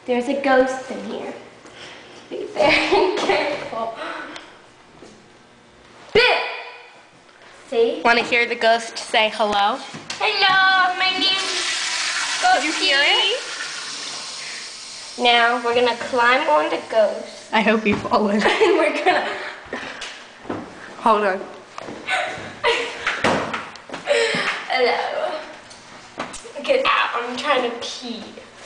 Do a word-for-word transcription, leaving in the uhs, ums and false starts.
There's a ghost in here. Be very careful. Bill! See? Want to hear the ghost say hello? Hello, my name's Ghosty. Did you hear it? Now we're gonna climb on the ghost. I hope you fall in. And we're gonna... Hold on. Hello. Get out, I'm trying to pee.